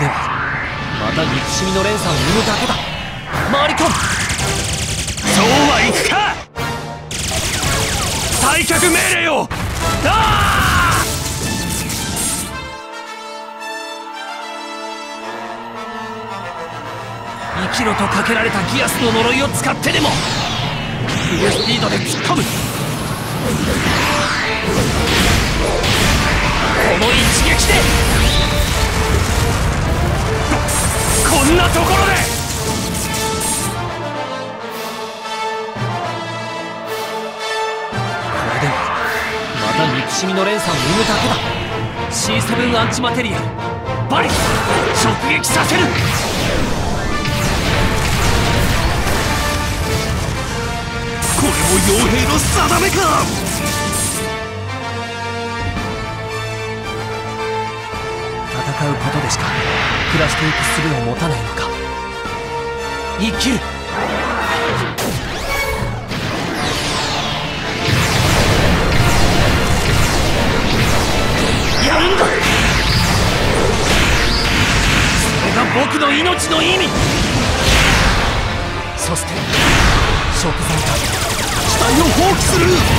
ではまた憎しみの連鎖を生むだけだ。回り込む。 そうはいくか。退却命令を。 生きろとかけられたギアスの呪いを使ってでもフルスピードで突っ込む。この一撃でこんなところで。 これではまた憎しみの連鎖を生むだけだ。 C7 アンチマテリアルバリ直撃させる。 これも傭兵の定めか。 戦うことでしか暮らしていく術を持たないのか。生きる。やるんだ。それが僕の命の意味。そして食材だ。 機体を放棄する。